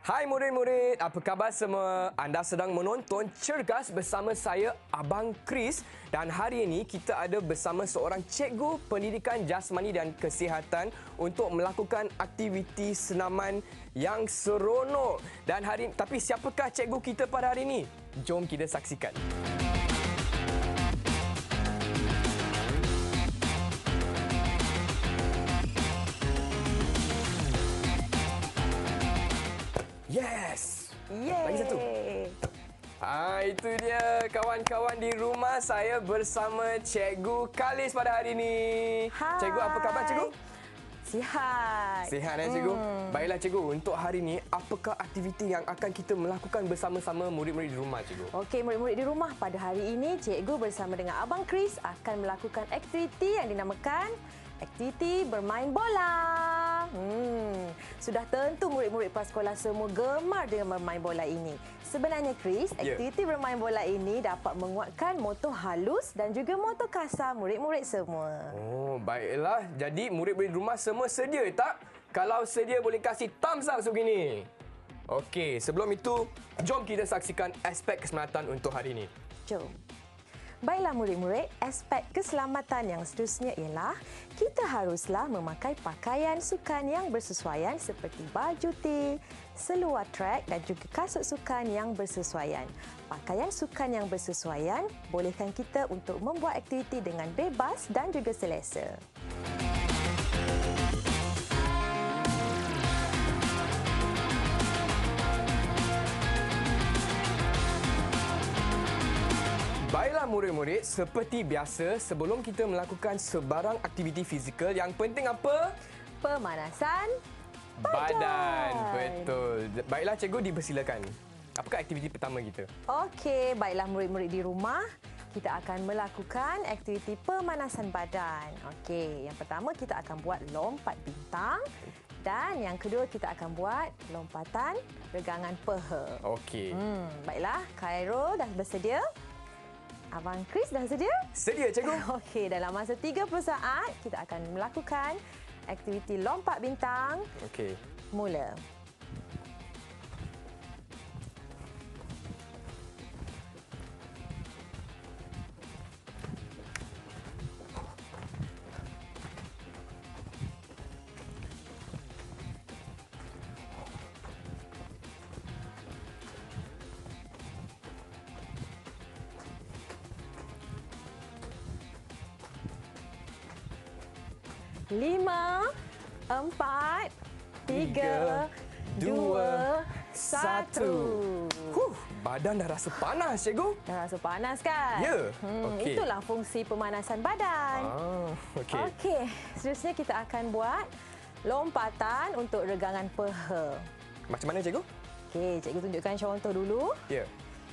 Hai murid-murid, apa khabar semua? Anda sedang menonton Cergas bersama saya, Abang Chris. Dan hari ini kita ada bersama seorang cikgu pendidikan jasmani dan kesihatan untuk melakukan aktiviti senaman yang seronok. Dan tapi siapakah cikgu kita pada hari ini? Jom kita saksikan. Yes! Lagi satu. Itu dia kawan-kawan di rumah, saya bersama Cikgu Kalis pada hari ini. Hai. Cikgu, apa khabar cikgu? Sihat. Sihat cikgu? Baiklah cikgu, untuk hari ini apakah aktiviti yang akan kita melakukan bersama-sama murid-murid di rumah cikgu? Okey, murid-murid di rumah, pada hari ini cikgu bersama dengan Abang Chris akan melakukan aktiviti yang dinamakan aktiviti bermain bola. Sudah tentu murid-murid prasekolah semua gemar dengan bermain bola ini. Sebenarnya Chris, aktiviti bermain bola ini dapat menguatkan motor halus dan juga motor kasar murid-murid semua. Oh, baiklah. Jadi murid-murid di rumah semua sedia tak? Kalau sedia boleh kasih thumbs up sebegini. Okey, sebelum itu jom kita saksikan aspek keselamatan untuk hari ini. Jom. Baiklah murid-murid, aspek keselamatan yang seterusnya ialah kita haruslah memakai pakaian sukan yang bersesuaian seperti baju T, seluar trek dan juga kasut sukan yang bersesuaian. Pakaian sukan yang bersesuaian bolehkan kita untuk membuat aktiviti dengan bebas dan juga selesa. Baiklah murid-murid, seperti biasa sebelum kita melakukan sebarang aktiviti fizikal, yang penting apa? Pemanasan badan. Betul. Baiklah cikgu, dipersilakan. Apakah aktiviti pertama kita? Okey, baiklah murid-murid di rumah, kita akan melakukan aktiviti pemanasan badan. Okey, yang pertama kita akan buat lompat bintang dan yang kedua kita akan buat lompatan regangan peha. Okey. Baiklah, Khairul dah bersedia? Abang Chris dah sedia? Sedia cikgu. Okey, dalam masa 30 saat kita akan melakukan aktiviti lompat bintang. Okey. Mula. Lima, empat, tiga, dua, satu. Badan dah rasa panas cikgu. Dah rasa panas kan? Ya. Okey. Itulah fungsi pemanasan badan. Okey. Okey, seterusnya kita akan buat lompatan untuk regangan peha. Macam mana cikgu? Okey, cikgu tunjukkan contoh dulu. Ya.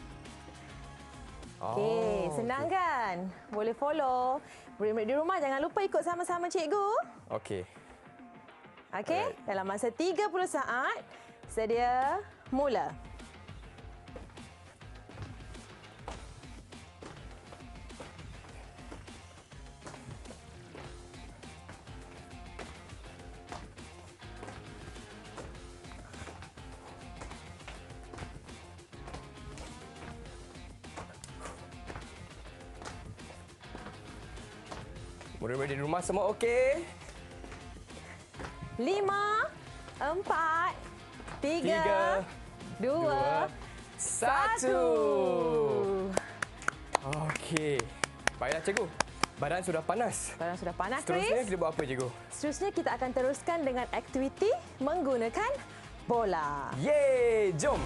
Okey, senang kan? Boleh follow. Murid-murid di rumah jangan lupa ikut sama-sama cikgu. Okey. Okey, dalam masa 30 saat, sedia, mula. Murid-murid di rumah semua okey? 5, 4, 3, 2, 1. Okey. Baiklah cikgu. Badan sudah panas. Badan sudah panas, Seterusnya Chris. kita buat apa cikgu? Seterusnya kita akan teruskan dengan aktiviti menggunakan bola. Yeay, jom.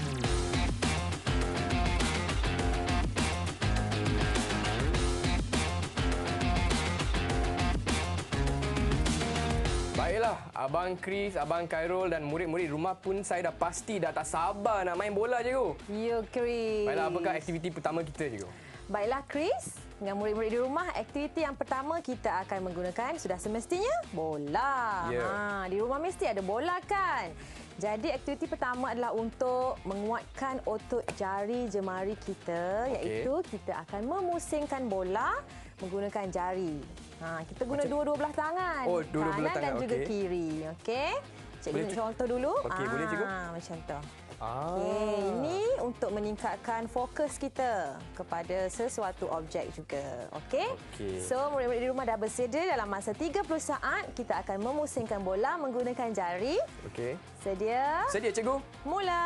Baiklah, Abang Chris, Abang Khairul dan murid-murid rumah pun saya dah pasti dah tak sabar nak main bola cikgu. Ya, Chris. Baiklah, apakah aktiviti pertama kita cikgu? Baiklah, Chris. Dengan murid-murid di rumah, aktiviti yang pertama kita akan menggunakan sudah semestinya bola. Ya. Di rumah mesti ada bola kan? Jadi aktiviti pertama adalah untuk menguatkan otot jari jemari kita, iaitu kita akan memusingkan bola menggunakan jari. Kita guna dua-dua belah tangan. Oh, dua-dua belah kanan dan tangan, juga okey. kiri. Okey. Cikgu Boleh tunjuk contoh dulu. Okey, boleh cikgu? Macam tu. Ah. Okey, ini untuk meningkatkan fokus kita kepada sesuatu objek juga. Okey? Okey. So, murid-murid di rumah dah bersedia dalam masa 30 saat kita akan memusingkan bola menggunakan jari. Okey. Sedia? Sedia cikgu? Mula.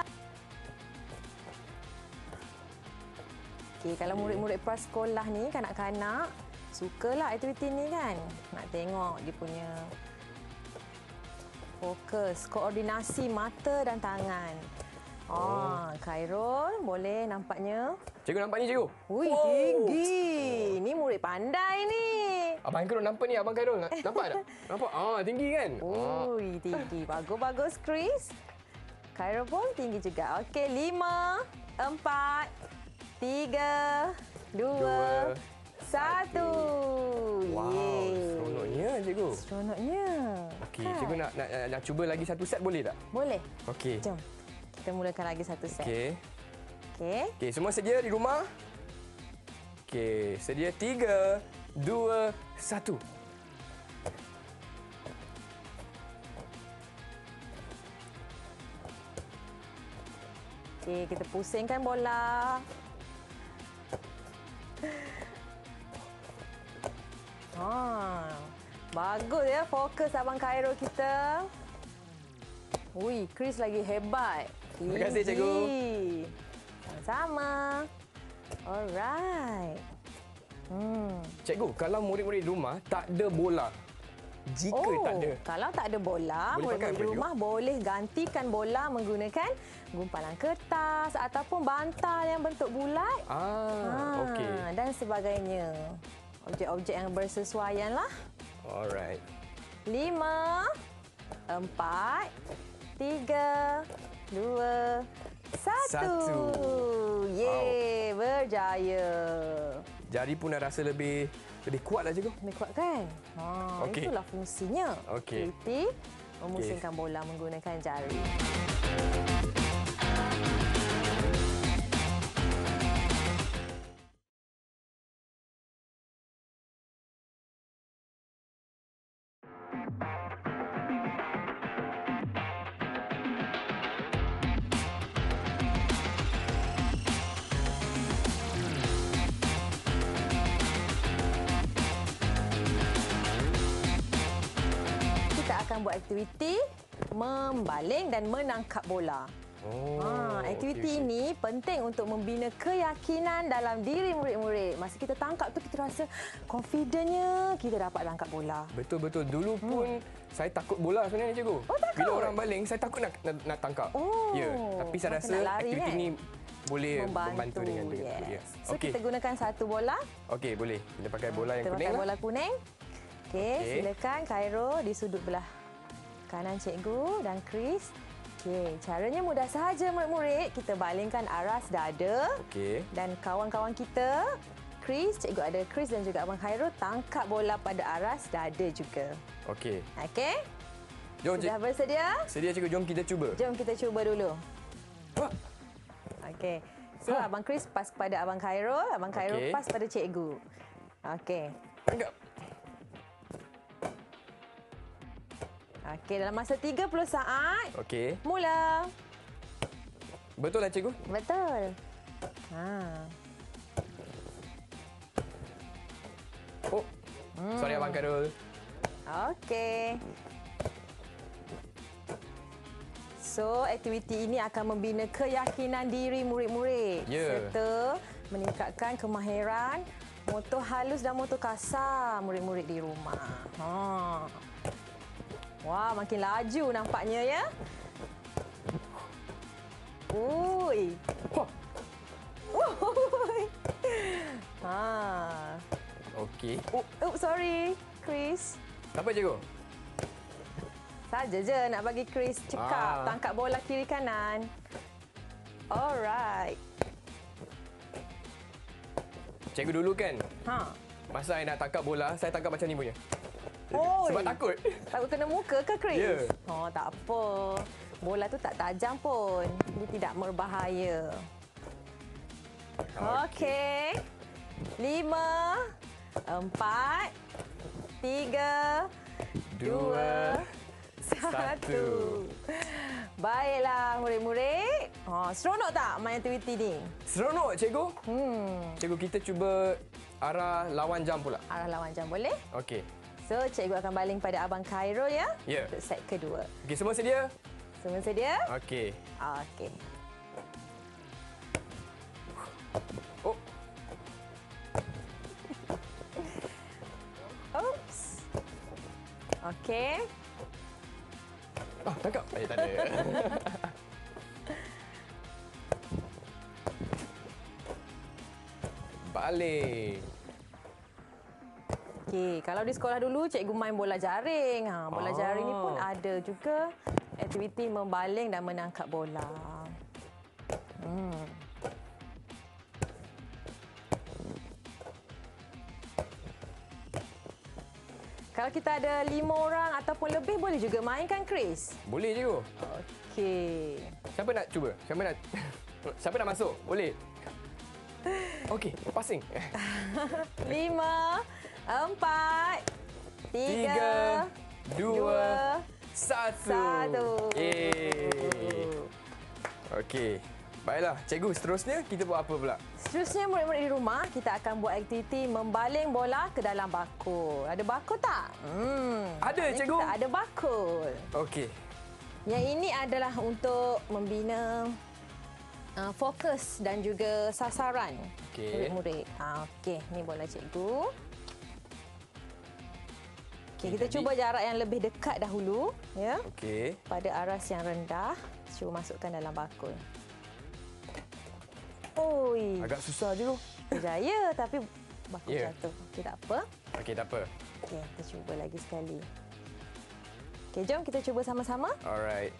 Okey, kalau murid-murid prasekolah ni, kanak-kanak, sukalah aktiviti ni kan? Nak tengok dia punya fokus, koordinasi mata dan tangan. Khairul, boleh nampaknya. Cikgu nampak ni cikgu? Ui, Wow. tinggi. Ni murid pandai ni. Abang Khairul nampak ni, Abang Khairul. Nampak tak? Nampak? Tinggi kan? Ui, tinggi. Bagus-bagus, Chris. Khairul pun tinggi juga. Okey, 5, 4, 3, 2, 1. Wow, seronoknya cikgu. Seronoknya. Okey, Kan? cikgu nak cuba lagi satu set boleh tak? Boleh. Okey. Jom. Kita mulakan lagi satu set. Okey. Okey. Okey, semua sedia di rumah? Okey, sedia 3, 2, 1. Okey, kita pusingkan bola. Bagus ya fokus Abang Khairul kita. Ui, Chris lagi hebat. Terima kasih, cikgu. Sama-sama. Alright. Cikgu, kalau murid-murid di rumah tak ada bola, jika tak ada, Kalau tak ada bola, Boleh pakai murid-murid apa, di cikgu? rumah boleh gantikan bola menggunakan gumpalan kertas ataupun bantal yang bentuk bulat. okey. Dan sebagainya. Objek-objek yang bersesuaian lah. Alright. 5, 4, 3, 2, 1. Yeay, berjaya. Jari pun dah rasa lebih kuat lah cikgu. Lebih kuat kan? Okey. Itulah fungsinya. Okey. Aktiviti memusingkan bola menggunakan jari. Akan buat aktiviti membaling dan menangkap bola. Aktiviti ini penting untuk membina keyakinan dalam diri murid-murid. Masa kita tangkap tu kita rasa confidentnya kita dapat tangkap bola. Betul-betul. Dulu pun saya takut bola sebenarnya cikgu. Takut? Bila orang baling saya takut nak tangkap. Ya, tapi saya maka rasa nak lari, aktiviti kan? ni boleh membantu dengan Yes. So Okey. kita gunakan satu bola. Okey, boleh. Kita pakai bola yang Kita kuning pakai lah. bola kuning. Okey, silakan Khairul di sudut belah kanan cikgu dan Chris. Okey, caranya mudah sahaja murid-murid. Kita balingkan aras dada. Okey. Dan kawan-kawan kita, Chris, cikgu ada Chris dan juga Abang Khairul tangkap bola pada aras dada juga. Okey. Okey? Jom Sudah bersedia? Sedia cikgu, jom kita cuba. Jom kita cuba dulu. Wah. Okey. So, Abang Chris pas kepada Abang Khairul, Abang Khairul Okey. pas pada cikgu. Okey. Tangkap. Okey, dalam masa 30 saat, Okey. mula. Betul lah cikgu? Betul. Oh. Sorry Abang Khairul. Okey. So, aktiviti ini akan membina keyakinan diri murid-murid serta meningkatkan kemahiran motor halus dan motor kasar murid-murid di rumah. Wah, makin laju nampaknya ya. Ui. Ui. Okey. Sorry, Chris. Apa cikgu? Saja je nak bagi Chris cekap tangkap bola kiri kanan. Alright. Cikgu dulu kan, Ha. masa saya nak tangkap bola, saya tangkap macam ni punya. Oi. Sebab takut. Takut kena muka ke, Chris? Ya. Oh, tak apa. Bola tu tak tajam pun. Dia tidak berbahaya. Okey. 5, 4, 3, 2, 1. 1. Baiklah murid-murid. Seronok tak main aktiviti ni? Seronok, cikgu. Cikgu, kita cuba arah lawan jam pula. Arah lawan jam boleh? Okey. So, cikgu akan baling pada Abang Khairul ya. Ya. Untuk set kedua. Okey, semua sedia? Semua sedia? Okey. Okey. Oh. Oops. Okey. Tangkap. Tak ada. Balik. Okey, kalau di sekolah dulu cikgu main bola jaring. Bola jaring ni pun ada juga aktiviti membaling dan menangkap bola. Kalau kita ada 5 orang ataupun lebih boleh juga main kan, Chris? Boleh, cikgu. Okey. Siapa nak cuba? Siapa nak masuk? Boleh. Okey, passing. 5, 4, 3, 2, 1. Yeay. Okey. Baiklah, cikgu, seterusnya kita buat apa pula? Seterusnya murid-murid di rumah, kita akan buat aktiviti membaling bola ke dalam bakul. Ada bakul tak? Ada, cikgu. Kita ada bakul. Okey. Yang ini adalah untuk membina fokus dan juga sasaran murid-murid. Okey, ni bola cikgu. Okey, kita cuba jarak yang lebih dekat dahulu, ya. Okey. Pada aras yang rendah, cuba masukkan dalam bakul. Oi. Agak susah, cikgu. Berjaya tapi bakul jatuh. Okey, tak apa. Okey, tak apa. Okey, kita cuba lagi sekali. Okey, jom kita cuba sama-sama. Alright.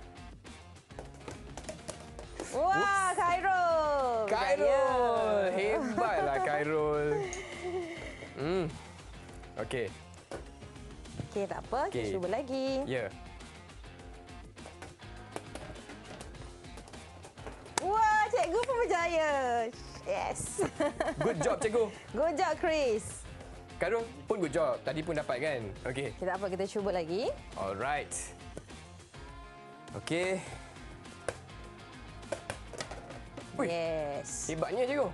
Wah, Khairul! Khairul! Hebatlah Khairul. Okey. Okey, tak apa. Kita cuba lagi. Ya. Wah, cikgu pun berjaya. Yes. Good job, cikgu. Good job, Chris. Khairul pun good job. Tadi pun dapat kan? Okey. Okay, tak apa. Kita cuba lagi. Alright. Okey. Ui, yes. Hebatnya, cikgu.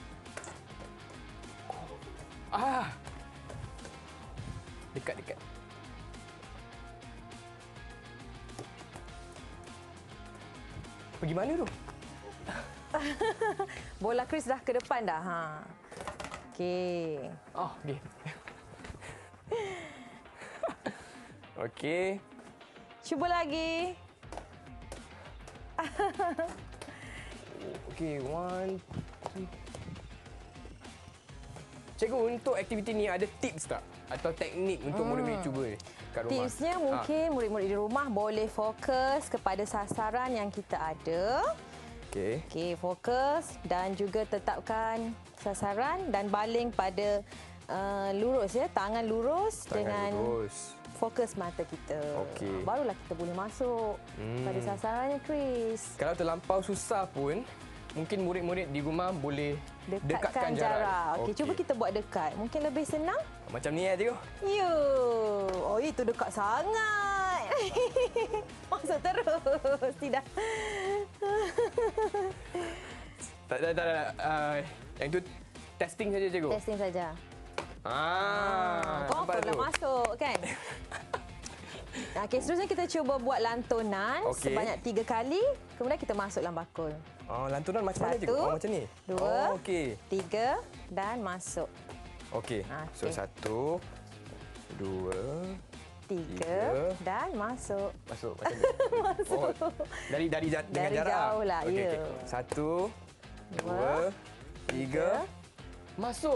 Dekat. Pergi mana tu? Bola Chris dah ke depan dah. Okey. Okey. Okey. Cuba lagi. Okey, 1, 2. Cikgu, untuk aktiviti ni ada tips tak? Atau teknik untuk murid-murid cuba kat rumah? Tipsnya mungkin murid-murid di rumah boleh fokus kepada sasaran yang kita ada. Okey. Okey, fokus dan juga tetapkan sasaran dan baling pada lurus ya, tangan lurus dengan lurus. Fokus mata kita. Okey. Barulah kita boleh masuk pada sasarannya, Chris. Kalau terlampau susah pun, mungkin murid-murid di rumah boleh Dekatkan jarak. Okey, cuba kita buat dekat. Mungkin lebih senang. Macam ni cikgu. Yo. Oh, itu dekat sangat. Masuk terus. Tidak. Tak. Yang tu testing saja, cikgu. Testing saja. Nampak Confirm dah tu. masuk kan? Okey, seterusnya kita cuba buat lantunan sebanyak 3 kali. Kemudian kita masuk dalam bakul. Lantunan macam mana, cikgu? Macam ni? 2, okey. 3 dan masuk. Okey. So, 1, 2, 3 dan masuk. Masuk macam ni. Masuk. Dari dengan Dari jarak. jauh lah, Okey, ya. okey. 1, 2, 3. Masuk.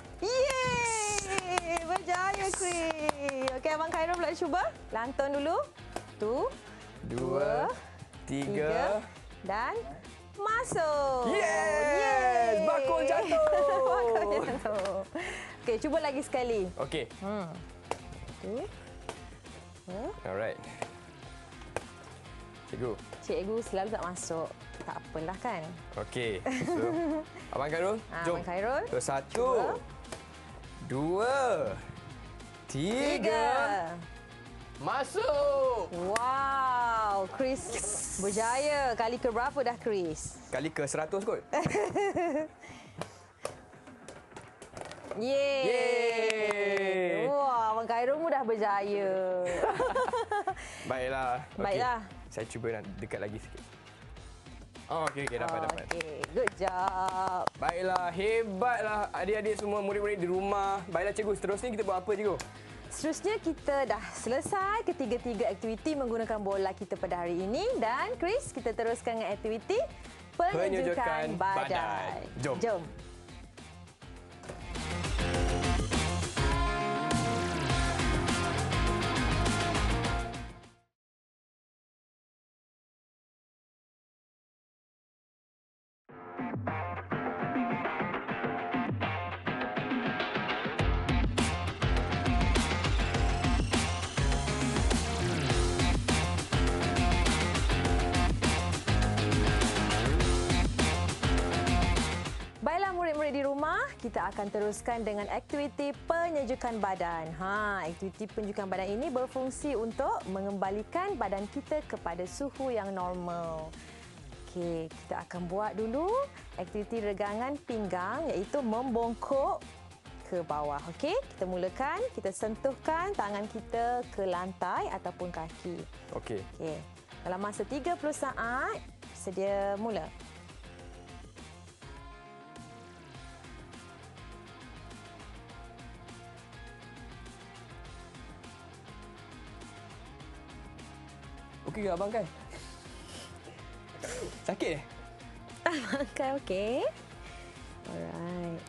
Yeay! Berjaya, Chris. Okey, Abang Khairul pula cuba. Lantun dulu. 1, 2, 3. dan masuk. Yes! Bakul jatuh. Bakul jatuh. Okey, cuba lagi sekali. Okey. Okey. Alright. Cikgu. Cikgu selalu tak masuk. Tak apalah kan. Okey. So, Abang Khairul, jom. Abang Khairul. So, 1, Cuba. 2, 3. Masuk! Wow, Chris berjaya. Kali ke berapa dah, Chris? Kali ke 100 kot. Yeay! Wah, Abang Khairul dah berjaya. Baiklah. Baiklah. Saya cuba nak dekat lagi sikit. Oh, okey, dapat. Okey, good job. Baiklah, hebatlah adik-adik semua, murid-murid di rumah. Baiklah cikgu, seterusnya kita buat apa cikgu? Seterusnya kita dah selesai ketiga-tiga aktiviti menggunakan bola kita pada hari ini. Dan Chris, kita teruskan dengan aktiviti penunjukan badan. Jom. Baiklah murid-murid di rumah, kita akan teruskan dengan aktiviti penyejukan badan. Aktiviti penyejukan badan ini berfungsi untuk mengembalikan badan kita kepada suhu yang normal. Okey, kita akan buat dulu aktiviti regangan pinggang iaitu membongkok ke bawah. Okey, kita mulakan, kita sentuhkan tangan kita ke lantai ataupun kaki. Okey. Dalam masa 30 saat, sedia mula. Okey ke abang kan? Sakit? Abang kan okey? Alright.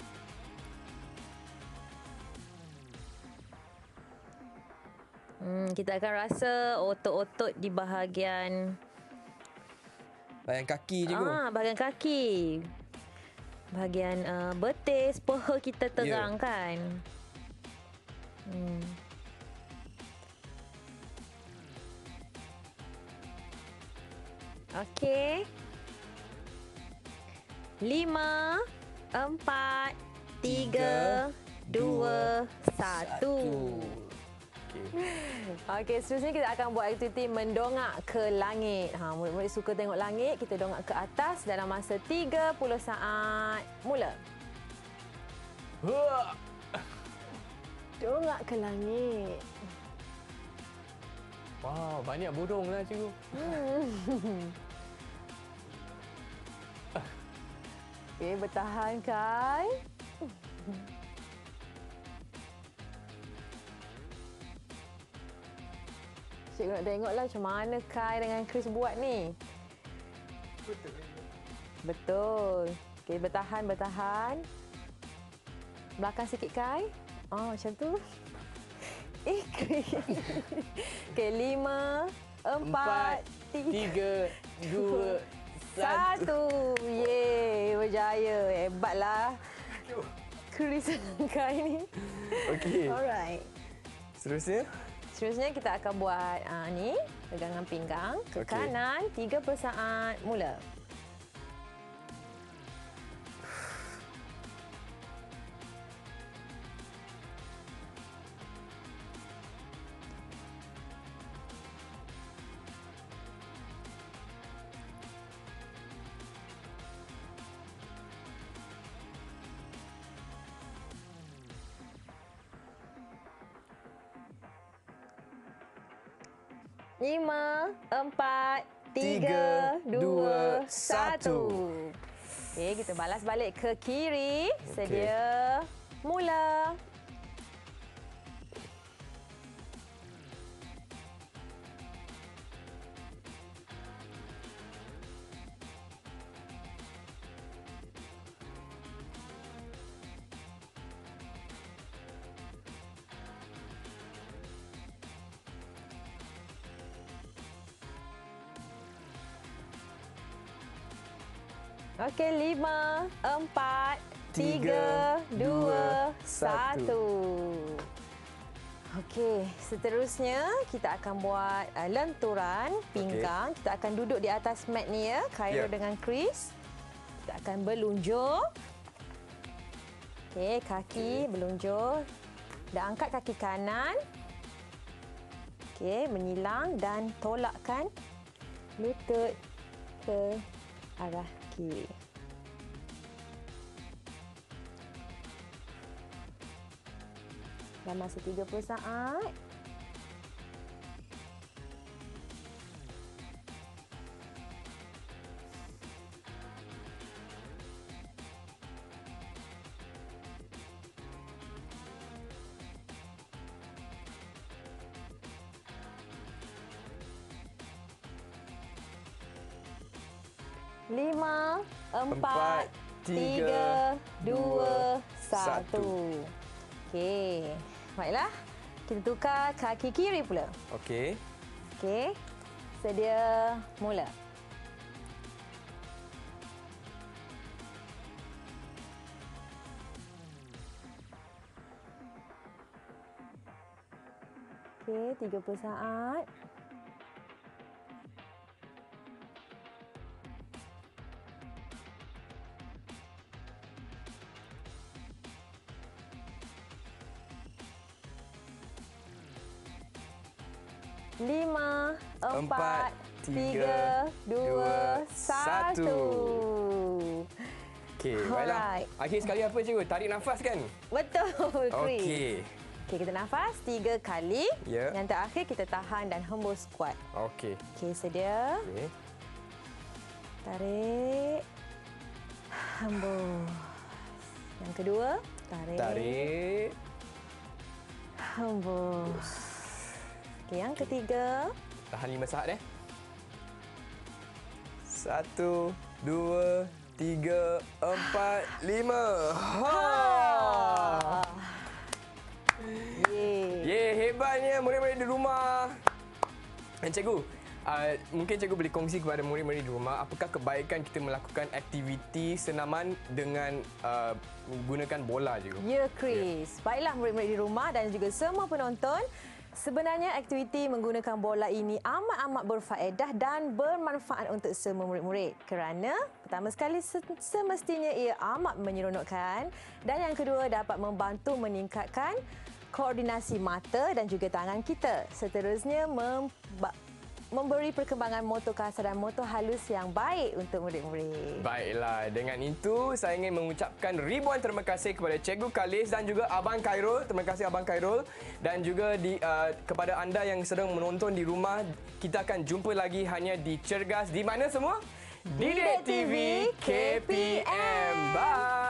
Kita akan rasa otot-otot di bahagian Kaki cikgu. bahagian kaki. Bahagian betis, paha kita terang kan. Okey. 5, 4, 3, 2, 1. Okey, seterusnya kita akan buat aktiviti mendongak ke langit. Murid-murid suka tengok langit, kita dongak ke atas dalam masa 30 saat. Mula. Dongak ke langit. Wow, banyak burung lah cikgu. Okey, bertahan Kai. Cikgu nak tengoklah macam mana Kai dengan Chris buat ni. Betul. Okey, bertahan. Belakang sikit Kai. Macam tu. Chris. Okey, 5, 4, 3, 2, 1. Yeay, berjaya. Hebatlah Chris dan Kai ni. Okey. Alright. Seterusnya kita akan buat ni, pegangan pinggang ke kanan 30 saat. Mula. Lima, 4, 3, 2, 1. Okey, kita balas balik ke kiri. Sedia. Mula. Okey, 5, 4, 3, 2, 1. Okey, seterusnya kita akan buat lenturan pinggang. Kita akan duduk di atas mat ni ya, Khairul dengan Chris. Kita akan berlunjur. Okey, kaki berlunjur. Dan angkat kaki kanan. Okey, menyilang dan tolakkan lutut ke arah kiri. Dalam masa 30 saat. Lima, empat, tiga, dua, satu. Okey. Baiklah. Kita tukar kaki kiri pula. Okey. Okey. Sedia mula. Okey, 30 saat. Lima, empat, tiga, dua, satu. Okey, baiklah. Alright. Akhir sekali apa cikgu? Tarik nafas kan? Betul, Chris. Okey. Okey, kita nafas 3 kali. Ya. Yang terakhir kita tahan dan hembus kuat. Okey. Okey, sedia. Okey. Tarik. Hembus. Yang kedua, tarik. Tarik. Hembus. Okey, yang ketiga. Tahan 5 saat 1, 2, 3, 4, 5. Ha! Hebatnya murid-murid di rumah. Cikgu, mungkin cikgu boleh kongsi kepada murid-murid di rumah apakah kebaikan kita melakukan aktiviti senaman dengan menggunakan bola cikgu? Ya, Chris. Baiklah murid-murid di rumah dan juga semua penonton. Sebenarnya aktiviti menggunakan bola ini amat-amat berfaedah dan bermanfaat untuk semua murid-murid kerana pertama sekali semestinya ia amat menyeronokkan dan yang kedua dapat membantu meningkatkan koordinasi mata dan juga tangan kita. Seterusnya memberi perkembangan motor kasar dan motor halus yang baik untuk murid-murid. Baiklah, dengan itu saya ingin mengucapkan ribuan terima kasih kepada Cikgu Khalis dan juga Abang Khairul. Terima kasih Abang Khairul dan juga kepada anda yang sedang menonton di rumah. Kita akan jumpa lagi hanya di Cergas di mana semua? Didik TV KPM. Bye.